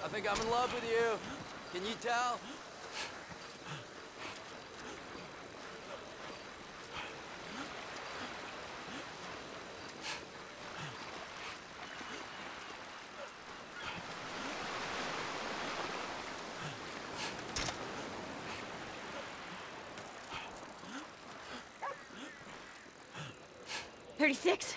I think I'm in love with you. Can you tell? $36,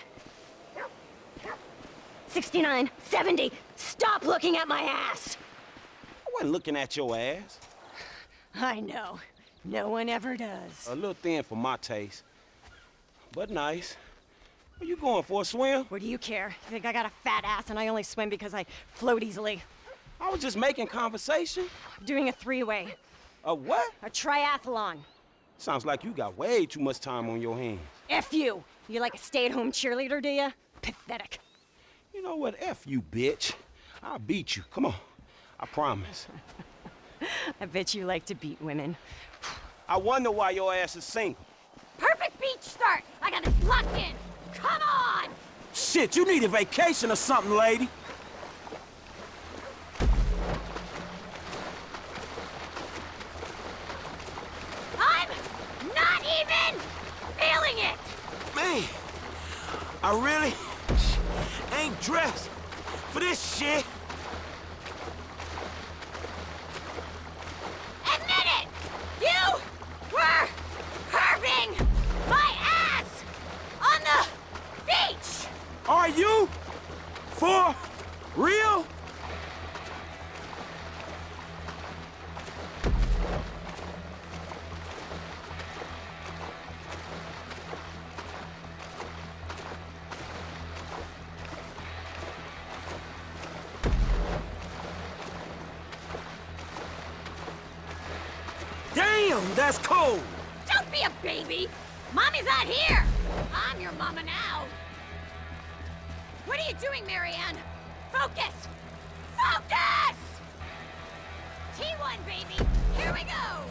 $69, $70. Stop looking at my ass! I wasn't looking at your ass. I know. No one ever does. A little thin for my taste, but nice. Are you going for a swim? What do you care? You think I got a fat ass and I only swim because I float easily? I was just making conversation. I'm doing a three-way. A what? A triathlon. Sounds like you got way too much time on your hands. F you! You like a stay-at-home cheerleader, do ya? Pathetic. You know what? F you, bitch. I'll beat you. Come on. I promise. I bet you like to beat women. I wonder why your ass is single. Perfect beach start! I got this locked in! Come on! Shit, you need a vacation or something, lady. I'm not even feeling it! Man, I really ain't dressed for this shit. Admit it! You were carving my ass on the beach! Are you? For real? Damn, that's cold. Don't be a baby! Mommy's not here! I'm your mama now! What are you doing, Marianne? Focus! Focus! T1, baby! Here we go!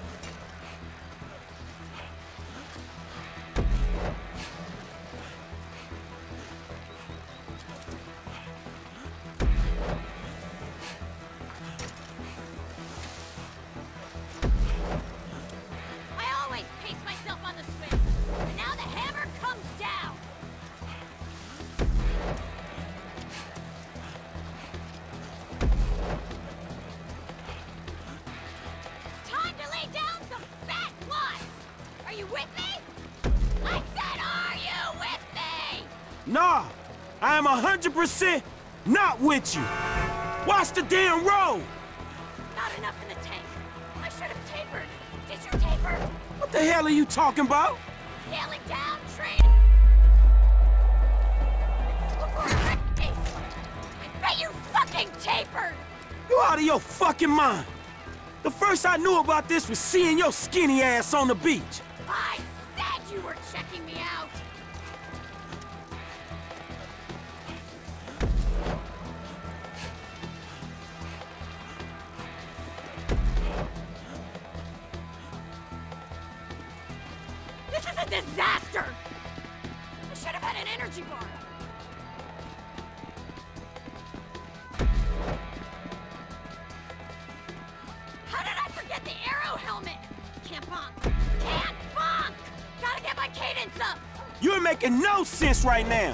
I always pace myself on the swing, and now the hammer comes down! Time to lay down some fat watts! Are you with me? I said, are you with me? Nah, I am 100% not with you. Watch the damn road. Not enough in the tank. I should have tapered. Did you taper? What the hell are you talking about? Scaling down, train. Before a race. I bet you fucking tapered! You out of your fucking mind. The first I knew about this was seeing your skinny ass on the beach. I said you were checking me out! This is a disaster! I should have had an energy bar. How did I forget the arrow helmet? Can't bonk. Can't bonk! Gotta get my cadence up! You're making no sense right now.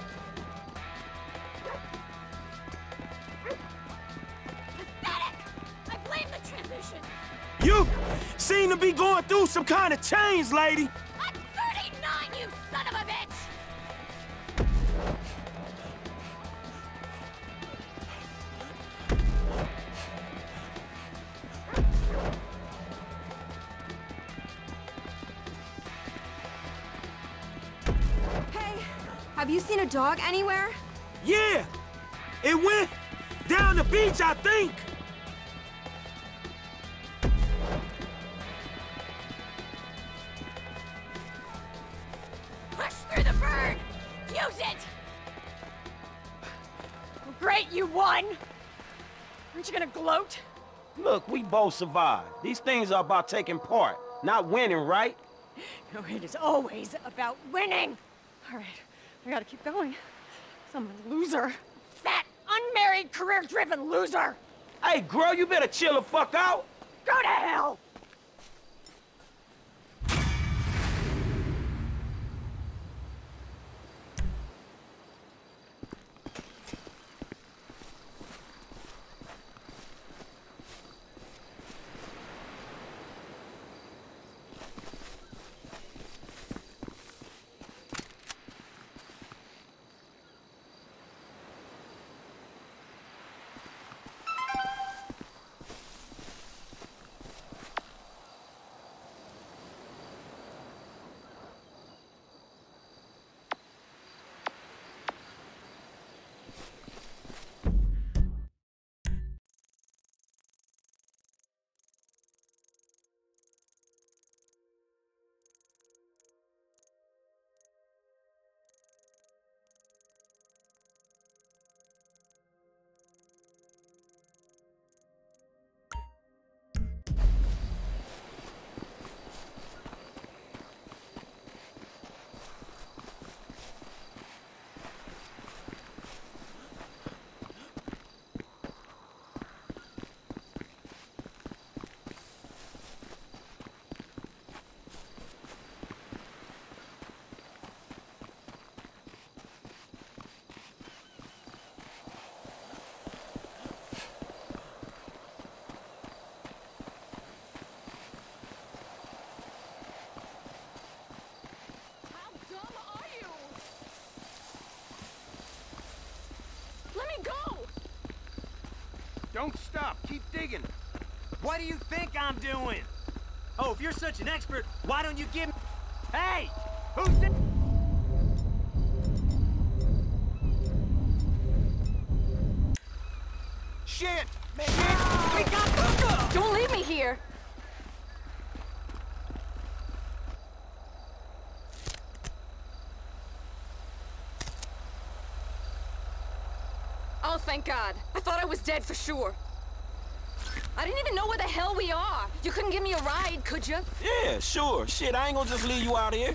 Pathetic! I blame the transition. You seem to be going through some kind of change, lady. I'm 39, you son of a bitch! Hey, have you seen a dog anywhere? Yeah, it went down the beach, I think. Push through the bird! Use it! Well, great, you won! Aren't you gonna gloat? Look, we both survived. These things are about taking part, not winning, right? No, it is always about winning! All right, I gotta keep going. 'Cause I'm a loser. Fat, unmarried, career-driven loser! Hey, girl, you better chill the fuck out. Go to hell! Don't stop. Keep digging. What do you think I'm doing? Oh, if you're such an expert, why don't you give me... Hey! Who's this? Shit! Man, we got Luca! Don't leave me here! Oh, thank God. I thought I was dead for sure. I didn't even know where the hell we are. You couldn't give me a ride, could you? Yeah, sure. Shit, I ain't gonna just leave you out here.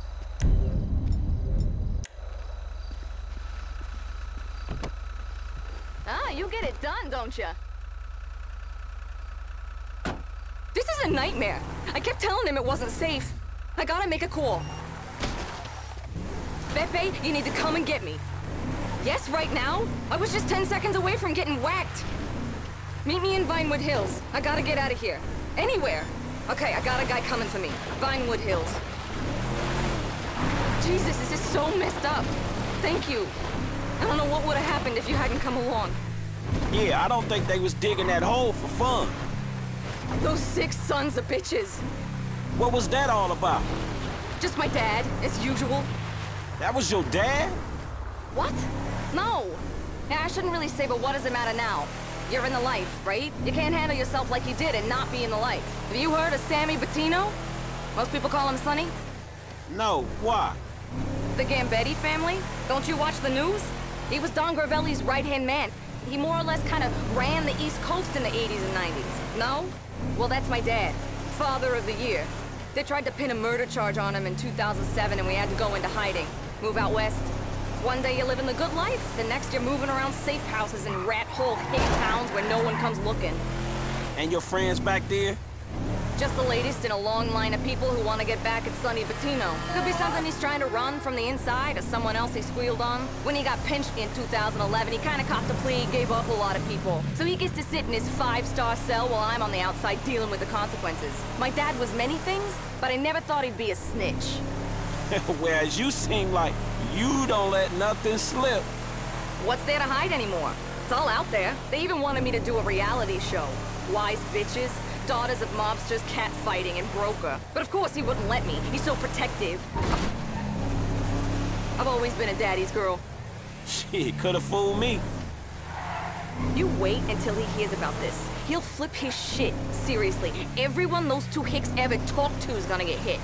Ah, you get it done, don't you? This is a nightmare. I kept telling him it wasn't safe. I gotta make a call. Pepe, you need to come and get me. Yes, right now? I was just 10 seconds away from getting whacked. Meet me in Vinewood Hills. I gotta get out of here. Anywhere. Okay, I got a guy coming for me. Vinewood Hills. Jesus, this is so messed up. Thank you. I don't know what would have happened if you hadn't come along. Yeah, I don't think they was digging that hole for fun. Those 6 sons of bitches. What was that all about? Just my dad, as usual. That was your dad? What? No. Yeah, I shouldn't really say, but what does it matter now? You're in the life, right? You can't handle yourself like you did and not be in the life. Have you heard of Sammy Bettino? Most people call him Sonny. No, why? The Gambetti family? Don't you watch the news? He was Don Gravelli's right-hand man. He more or less kind of ran the East Coast in the 80s and 90s. No? Well, that's my dad. Father of the Year. They tried to pin a murder charge on him in 2007 and we had to go into hiding. Move out west. One day you're living the good life, the next you're moving around safe houses in rat-hole hick towns where no one comes looking. And your friends back there? Just the latest in a long line of people who want to get back at Sonny Bettino. Could be something he's trying to run from the inside, or someone else he squealed on. When he got pinched in 2011, he kind of copped a plea, gave up a lot of people. So he gets to sit in his 5-star cell while I'm on the outside dealing with the consequences. My dad was many things, but I never thought he'd be a snitch. Whereas you seem like you don't let nothing slip. What's there to hide anymore? It's all out there. They even wanted me to do a reality show. Wise bitches, daughters of mobsters, catfighting, and broker. But of course he wouldn't let me. He's so protective. I've always been a daddy's girl. Shit, could've fooled me. You wait until he hears about this. He'll flip his shit. Seriously. Everyone those 2 hicks ever talked to is gonna get hit.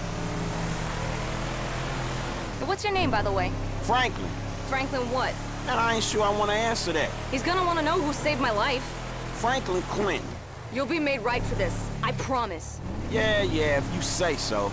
What's your name, by the way? Franklin. Franklin what? And I ain't sure I want to answer that. He's gonna want to know who saved my life. Franklin Clinton. You'll be made right for this. I promise. Yeah, if you say so.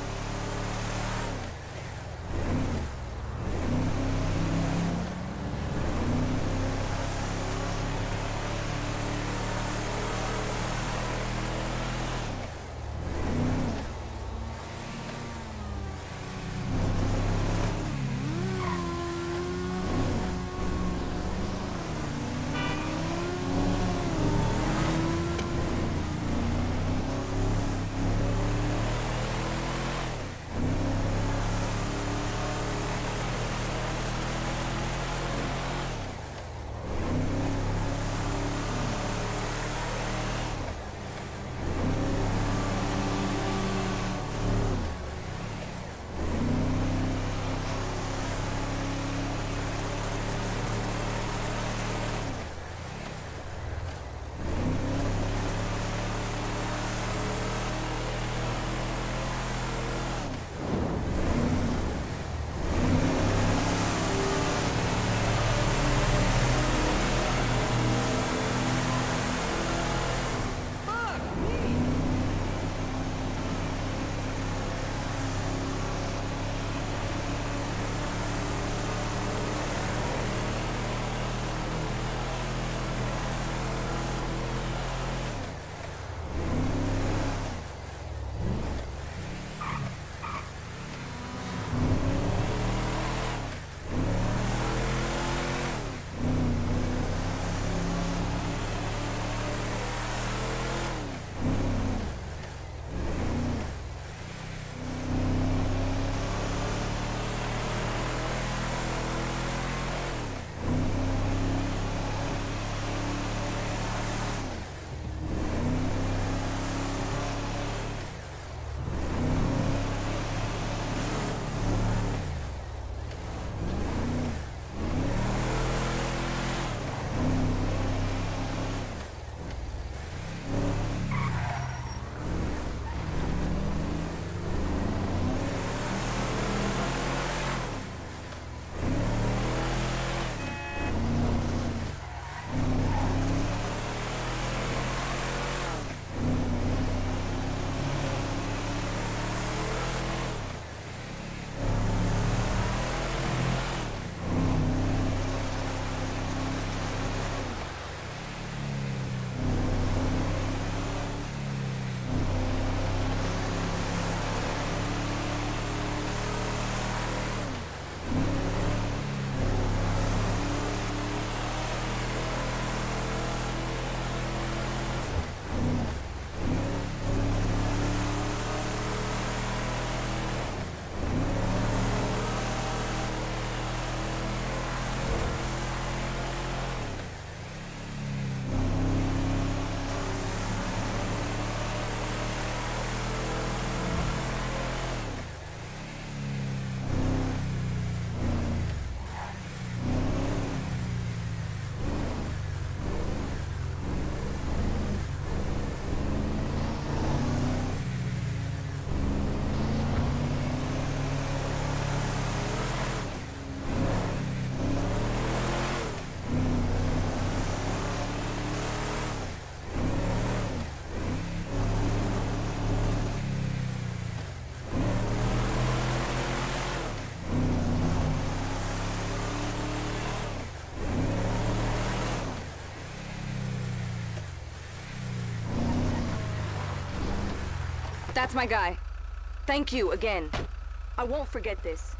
That's my guy. Thank you again. I won't forget this.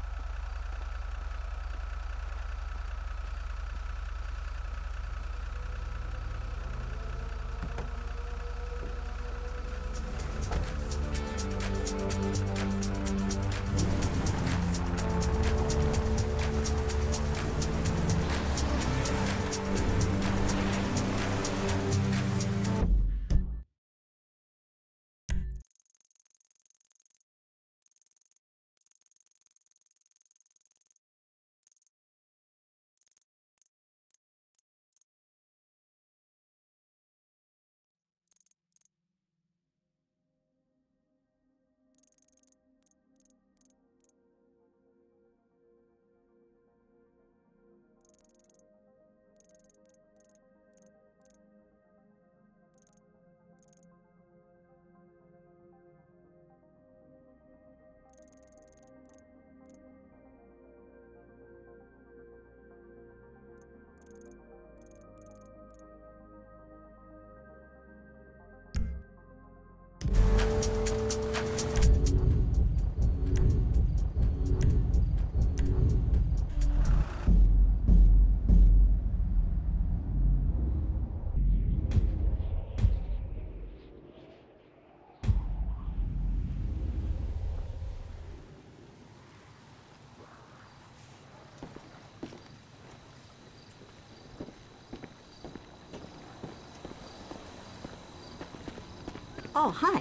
Oh, hi.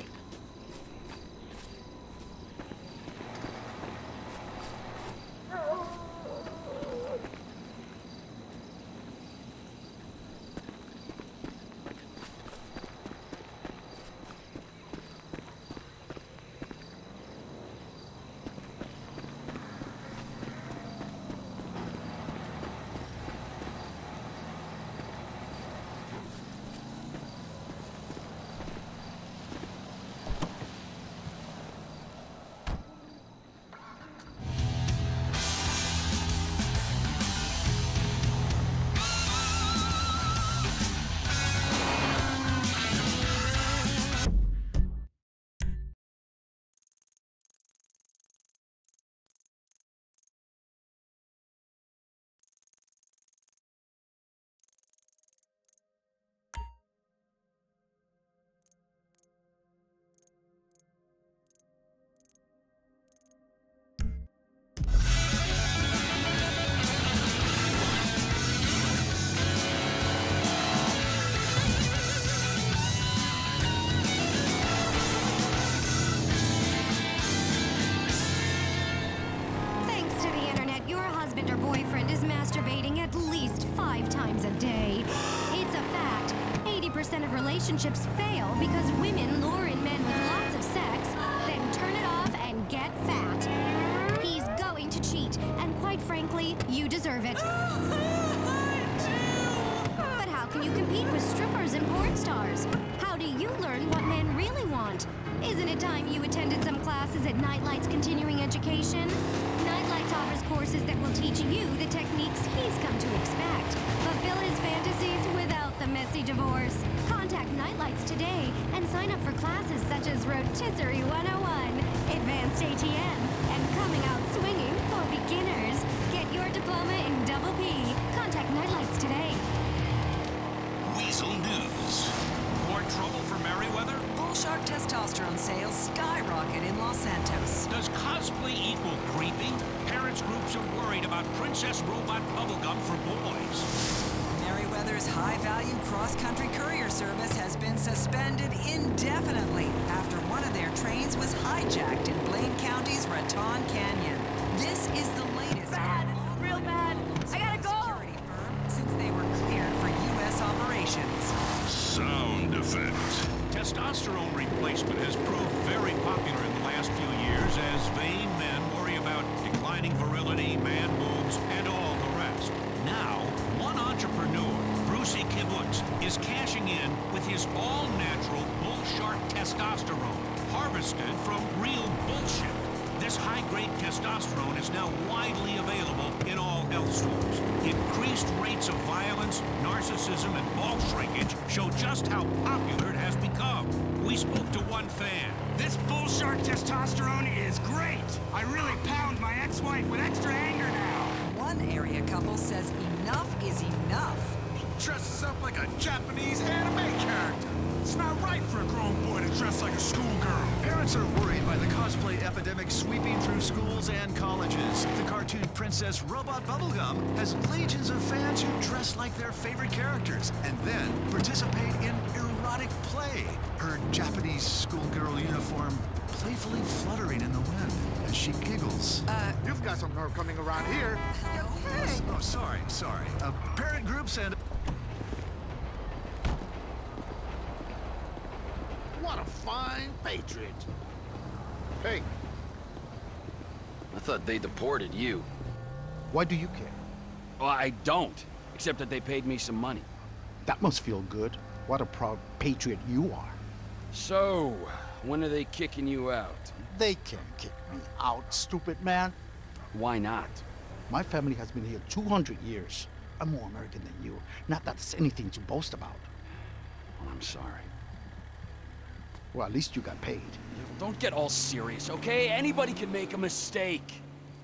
Relationships fail because women lure in men with lots of sex, then turn it off and get fat. He's going to cheat, and quite frankly, you deserve it. But how can you compete with strippers and porn stars? How do you learn what men really want? Isn't it time you attended some classes at Nightlight's continuing education? Nightlights offers courses that will teach you the techniques he's come to expect. Fulfill his fantasies without the messy divorce. Contact Nightlights today and sign up for classes such as Rotisserie 101, Advanced ATM, and Coming Out Swinging for beginners. Get your diploma in Double P. Contact Nightlights today. Weasel News. More trouble for Merryweather? Bullshark testosterone sales skyrocket in Los Santos. Does cosplay equal creepy? Parents groups are worried about Princess Robot bubblegum for boys. Merryweather's high-value cross-country courier service has been suspended indefinitely after one of their trains was hijacked in Blaine County's Raton Canyon. This is the latest. Bad. It's real bad. I gotta go. Security firm since they were cleared for U.S. operations. Sound effect. Testosterone replacement has proved very popular in the last few years as vain men worry about declining virility, man boobs, and all the rest. Now, one entrepreneur, Brucey Kibbutz, is cashing in with his all-natural Bullshark testosterone, harvested from real bullshit. This high-grade testosterone is now widely available in all health stores. Increased rates of violence, narcissism, and ball shrinkage show just how popular it has become. We spoke to one fan. This bull shark testosterone is great. I really pound my ex-wife with extra anger now. One area couple says enough is enough. Dresses up like a Japanese anime character. It's not right for a grown boy to dress like a schoolgirl. Parents are worried by the cosplay epidemic sweeping through schools and colleges. The cartoon princess Robot Bubblegum has legions of fans who dress like their favorite characters and then participate in erotic play. Her Japanese schoolgirl uniform playfully fluttering in the wind as she giggles. You've got some nerve coming around here. Oh, sorry. Parent groups and... What a fine patriot. Hey. I thought they deported you. Why do you care? Well, I don't. Except that they paid me some money. That must feel good. What a proud patriot you are. So, when are they kicking you out? They can't kick me out, stupid man. Why not? My family has been here 200 years. I'm more American than you. Not that it's anything to boast about. Well, I'm sorry. Well, at least you got paid. Don't get all serious, okay? Anybody can make a mistake.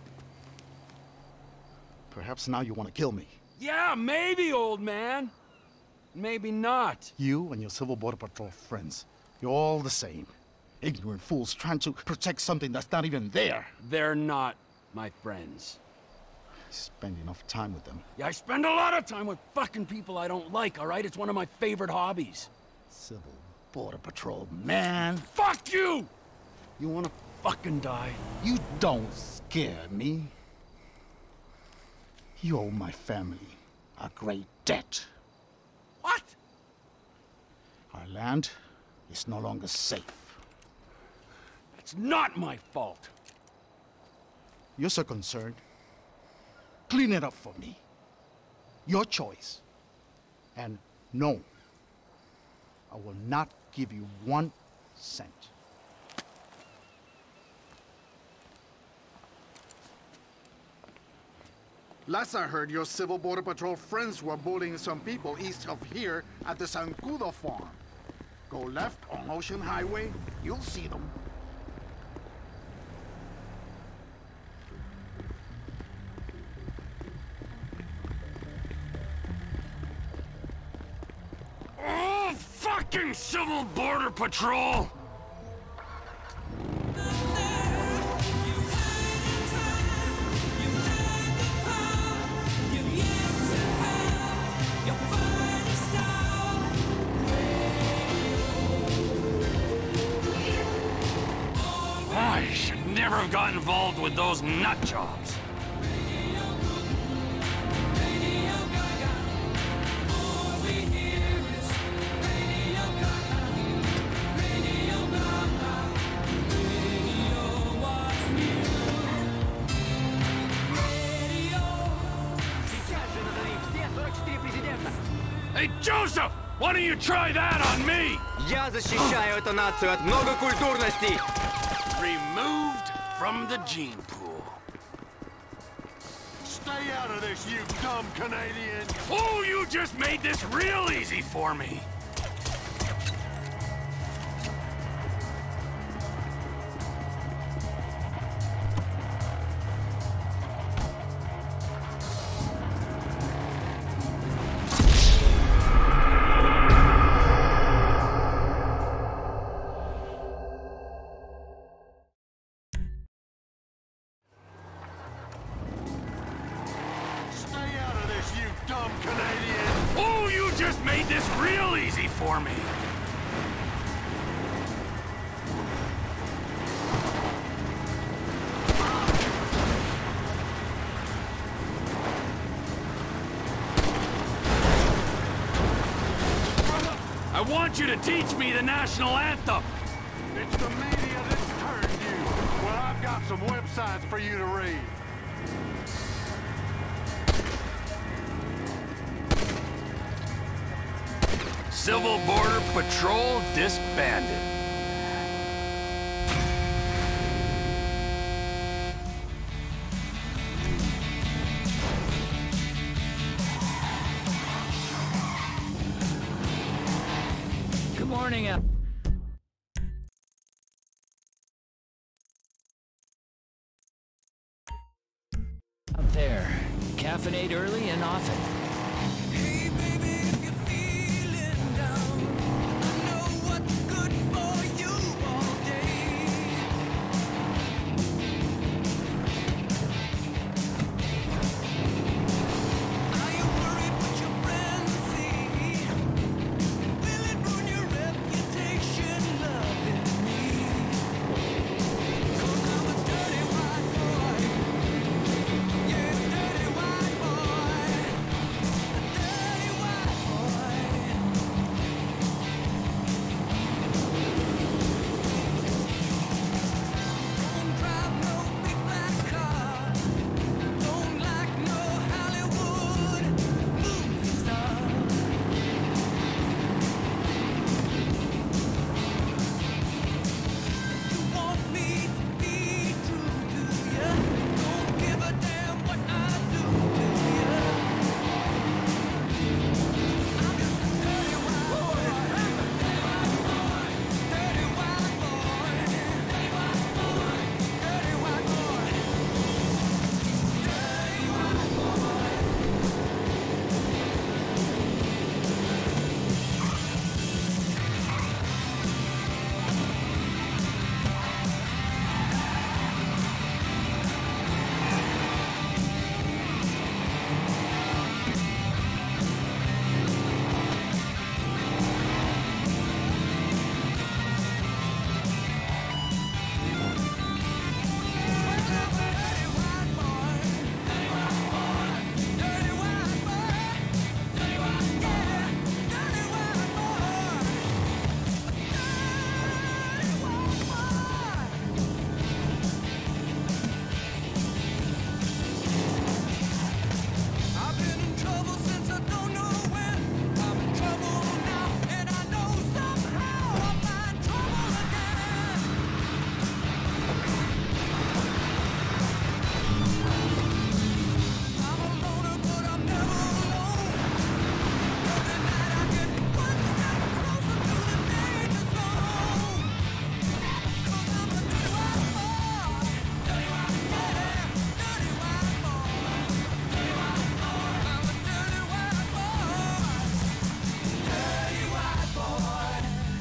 Perhaps now you want to kill me. Yeah, maybe, old man. Maybe not. You and your Civil Border Patrol friends, you're all the same. Ignorant fools trying to protect something that's not even there. They're not my friends. You spend enough time with them. Yeah, I spend a lot of time with fucking people I don't like, all right? It's one of my favorite hobbies. Civil Border Patrol, man. Fuck you! You wanna fucking die? You don't scare me. You owe my family a great debt. What? Our land is no longer safe. It's not my fault. You're so concerned. Clean it up for me. Your choice. And no, I will not give you 1 cent. Last I heard, your Civil Border Patrol friends were bullying some people east of here at the Zancudo farm. Go left on Ocean Highway, you'll see them. Oh, fucking Civil Border Patrol! I should never have got involved with those nut jobs. Hey, Joseph! Why don't you try that on me? Я защищаю эту нацию от многокультурности! Removed from the gene pool. Stay out of this, you dumb Canadian! Oh, you just made this real easy for me. Dumb Canadian! Oh, you just made this real easy for me. I want you to teach me the national anthem. It's the media that's turned you. Well, I've got some websites for you to read. Civil Border Patrol disbanded. morning out. Out there. Caffeinate early and often. Hey baby, if you're feeling down, I know what's good for you all day. Are you worried what your friends see? Will it ruin your reputation loving me? 'Cause I'm a dirty white boy. Yeah, dirty white boy. Dirty white Don't drive no big black car. Don't like no Hollywood movie star. You want me to be true to ya? Don't give a damn what I do to ya. I'm just a dirty white boy. Dirty white boy. Dirty white boy. Dirty white boy. Dirty white boy. Dirty white boy. I've been in trouble since I don't know when. I'm in trouble now, and I know somehow I'll find trouble again. I'm a loner, but I'm never alone. Every night I get one step closer to the danger zone. 'Cause I'm a dirty white boy. Dirty white boy. Dirty white boy. I'm a dirty white boy. Dirty white boy.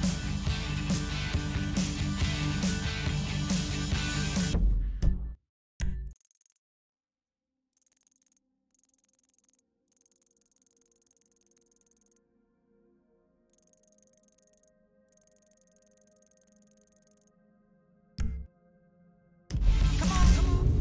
Come on, come on.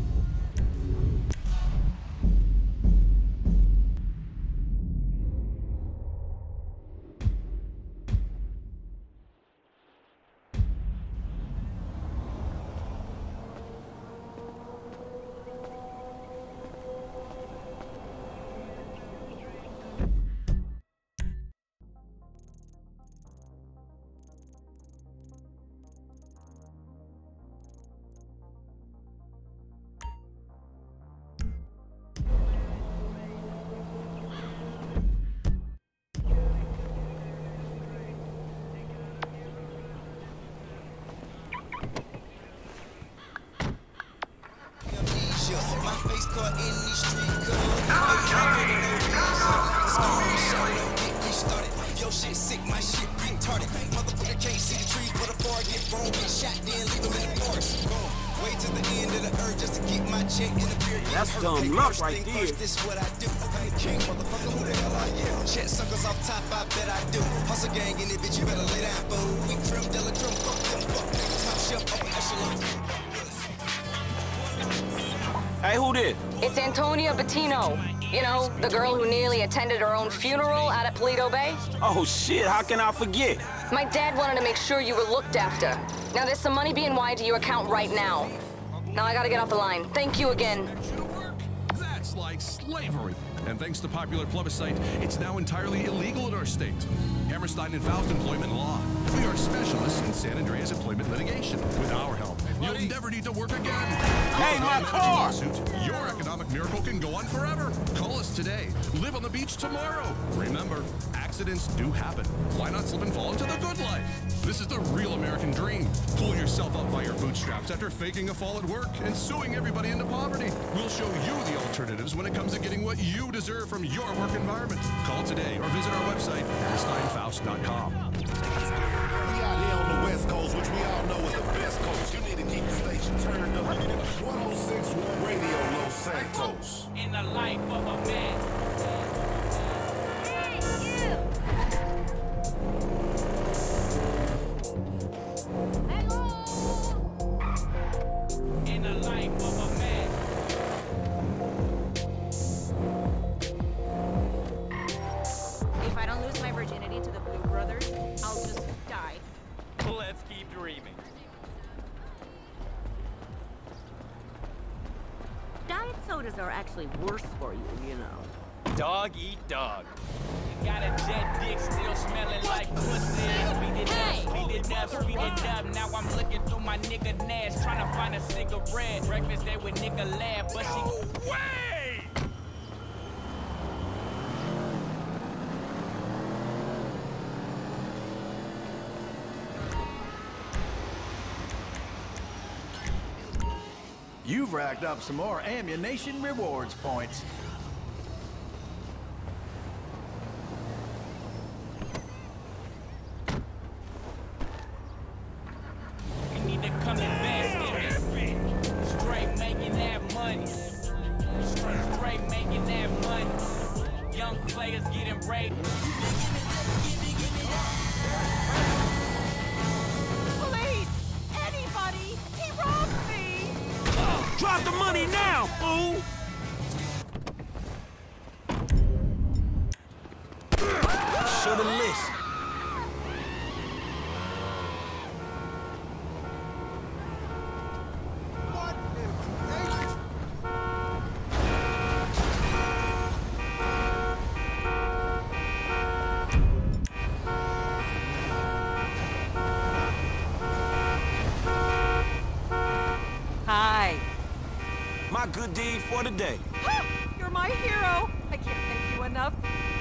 My face caught in these street codes. Don't get me started. Your shit sick, my shit retarded. Motherfucker can't see the trees, but a bar get wrong, get shot, then leave them in the forest. Way to the end of the earth just to get my check in the beer. That's dumb luck right there. This is what I do. I'm the king, motherfucker. Who the hell I am? Check suckers off top, I bet I do. Hustle gang in it, bitch. You better lay down, fool. We trim, della trim, fuck them, fuck niggas. Top shelf, upper echelon. Hey, who this? It's Antonia Bettino. You know, the girl who nearly attended her own funeral out at Paleto Bay? Oh, shit, how can I forget? My dad wanted to make sure you were looked after. Now, there's some money being wired to your account right now. Now I gotta get off the line. Thank you again. That's like slavery. And thanks to popular plebiscite, it's now entirely illegal in our state. Hammerstein and Faust Employment Law. We are specialists in San Andreas employment litigation. With our help, you'll never need to work again. Hey, my car! Your economic miracle can go on forever. Call us today. Live on the beach tomorrow. Remember, accidents do happen. Why not slip and fall into the good life? This is the real American dream. Pull yourself up by your bootstraps after faking a fall at work and suing everybody into poverty. We'll show you the alternatives when it comes to getting what you deserve from your work environment. Call today or visit our website, HammersteinFaust.com. We out here on the West Coast, which we all know is the best coast. You need to keep the station turned up. 106.1 Radio Los Santos. In the life of a man. In the life of a man. If I don't lose my virginity to the Blue Brothers, I'll just die. Let's keep dreaming. Diet sodas are actually worse for you, you know. Dog eat dog. Got a jet dick still smelling like pussy. Speed it up, speed it up, speed it up. Now I'm looking through my nigga Nash, trying to find a cigarette. Breakfast day with nigga Lab, but she go way. You've racked up some more ammunition rewards points. You need to come and bask in me. Straight making that money. Straight making that money. Young players getting raped. Police! Anybody! He robbed me! Drop the money now, fool! Should've listened. Hi. My good deed for the day. You're my hero. I can't thank you enough.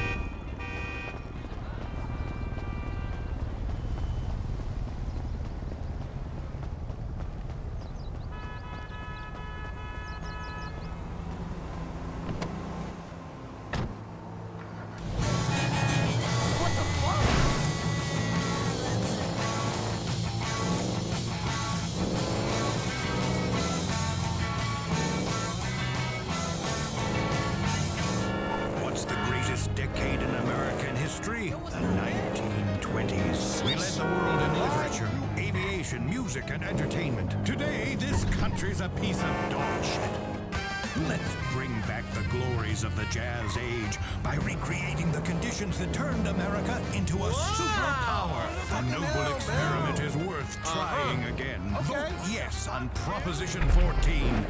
What's the greatest decade in American history? The 1920s. We led the world in literature, aviation, music, and entertainment. Today, this country's a piece of dog shit. Let's bring back the glories of the jazz age by recreating the conditions that turned America into a superpower. A noble experiment is worth trying again. Vote yes on Proposition 14.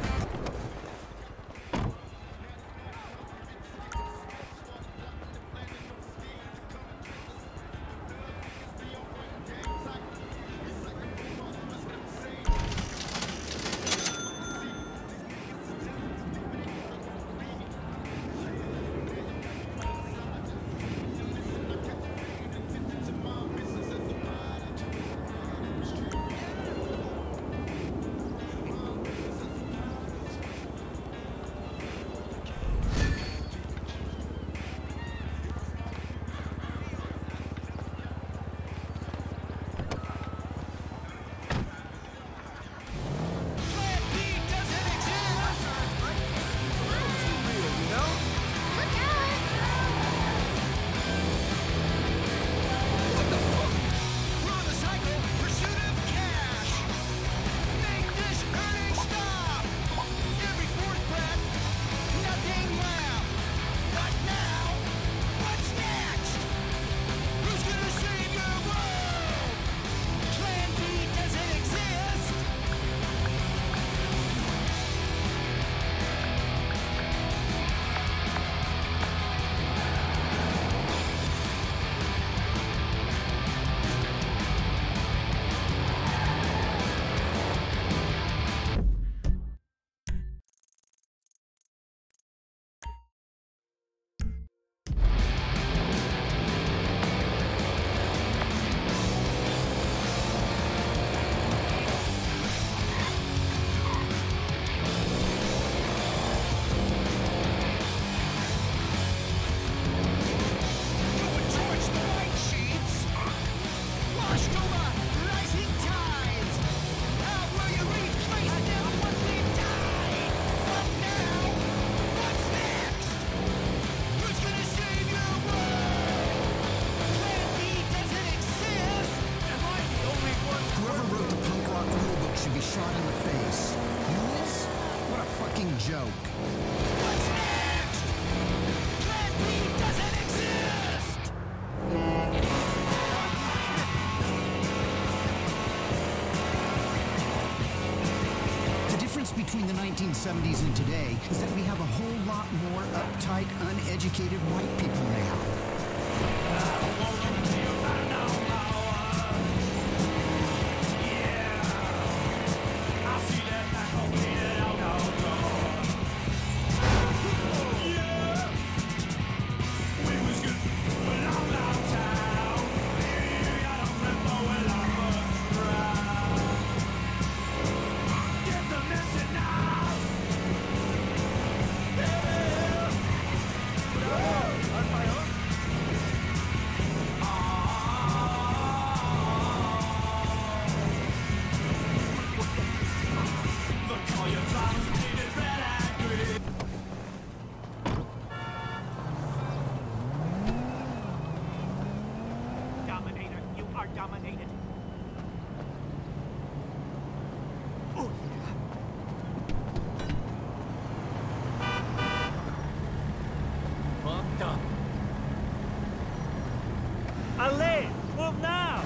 should be shot in the face. Mules? What a fucking joke. What's next? Plan B doesn't exist! The difference between the 1970s and today is that we have a whole lot more uptight, uneducated white people now. Dominator, you are dominated. Oh, Fucked up. Ale, move now!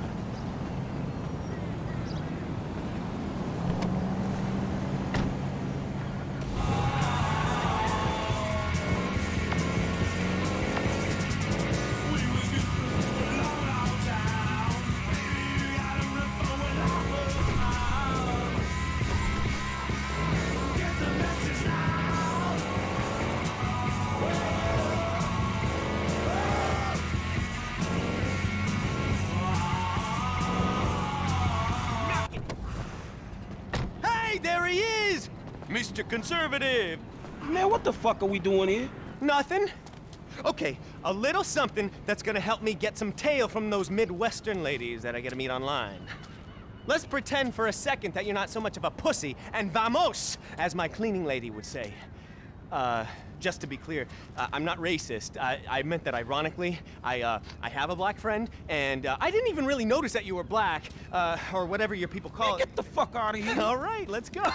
Hey, there he is! Mr. Conservative! Man, what the fuck are we doing here? Nothing. Okay, a little something that's gonna help me get some tail from those Midwestern ladies that I get to meet online. Let's pretend for a second that you're not so much of a pussy, and vamos, as my cleaning lady would say. Just to be clear, I'm not racist. I meant that ironically. I have a black friend, and I didn't even really notice that you were black, or whatever your people call it. Get the fuck out of here. All right, let's go.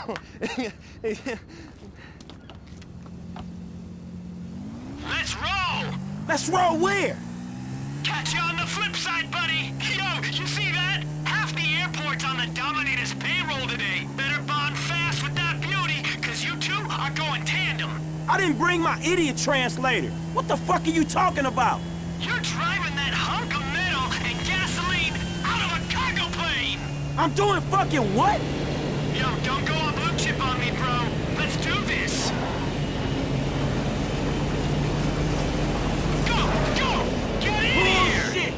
Let's roll! Let's roll where? Catch you on the flip side, buddy! Yo, you see that? Half the airport's on the Dominator's payroll today. Better bond fast with that beauty, cause you two are going tandem. I didn't bring my idiot translator. What the fuck are you talking about? You're driving that hunk of metal and gasoline out of a cargo plane! I'm doing fucking what? Yo, don't go on blue chip on me, bro. Let's do this! Get in here! Bullshit!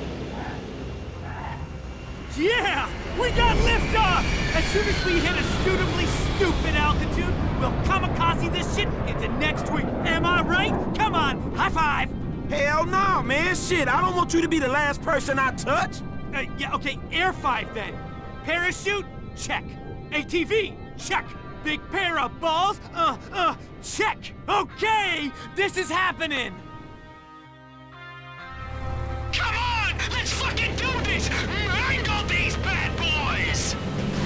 Yeah! We got liftoff! As soon as we hit a suitably stupid altitude, we'll kamikaze this shit into next week. Am I right? Come on, high five! Hell no, man. Shit, I don't want you to be the last person I touch. Yeah, okay, air five then. Parachute? Check. ATV? Check. Big pair of balls? Check. Okay, this is happening. Come on! Let's fucking do this! Wrangle these bad boys!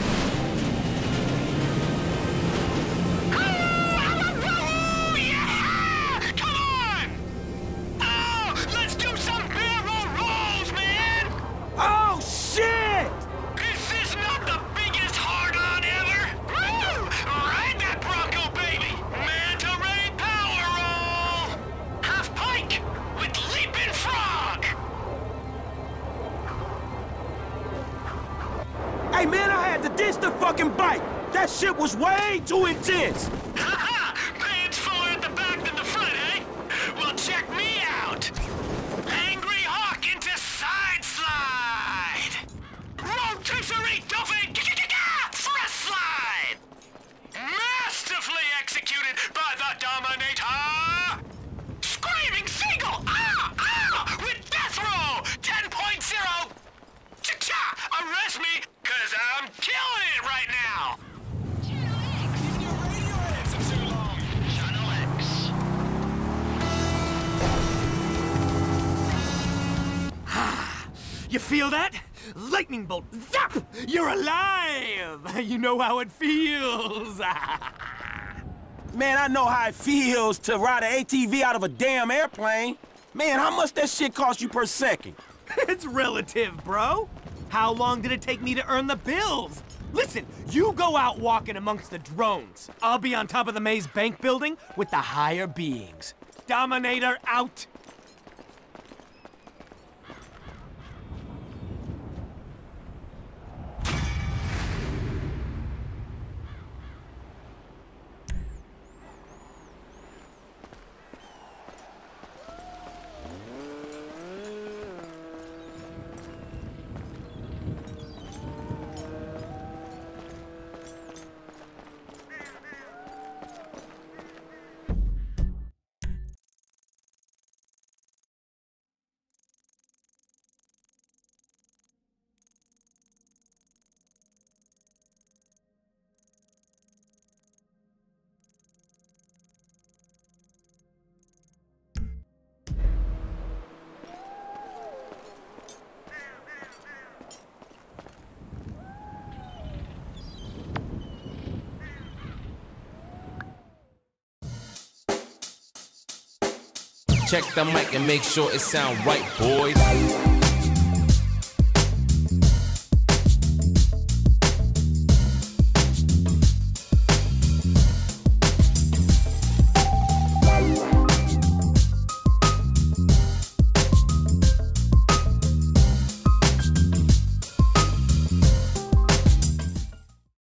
Yeah! Come on! Oh, let's do some barrel rolls, man! Oh, shit! Is this not the biggest hard-on ever? Woo! Ride that Bronco, baby! Manta Ray power roll! Half pike with leaping frog! Hey, man, I had to ditch the fucking bike. That shit was way too intense. Ha-ha! Pants fuller at the back than the front, eh? Well, check me out! Angry Hawk into side slide! Rotisserie Duffy thrust slide! Masterfully executed by the Dominator! Screaming Seagull! With death roll! 10.0! Cha-cha! Arrest me, cause I'm killing it right now! You feel that? Lightning bolt, zap! You're alive! You know how it feels! Man, I know how it feels to ride an ATV out of a damn airplane. Man, how much that shit cost you per second? It's relative, bro. How long did it take me to earn the bills? Listen, you go out walking amongst the drones. I'll be on top of the Maze Bank building with the higher beings. Dominator out! Check the mic and make sure it sound right, boys.